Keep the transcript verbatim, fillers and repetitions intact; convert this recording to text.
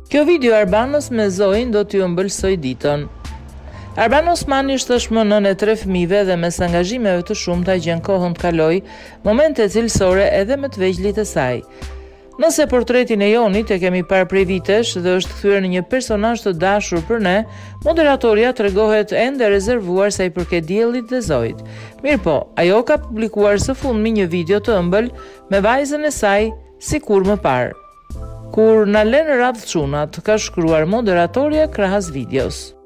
Kjo video Arbanës me Zoin do t'ju ëmbëlsojë ditën. Arbanës është tashmë nën e tre fëmijëve dhe mes angazhimeve të shumta gjen kohën të kaloj momente cilësore edhe me të vegjëlit e saj. Nëse portretin e Jonit e kemi parë prej vitesh dhe është kthyer në një personazh të dashur për ne, moderatorja tregohet ende rezervuar sa i përket diellit dhe Zoit. Mirpo, ajo ka publikuar së fundmi një video të ëmbël me vajzën e saj sikur më parë. Kur na lënë radh çunat, ka shkruar moderatorja krahas videos.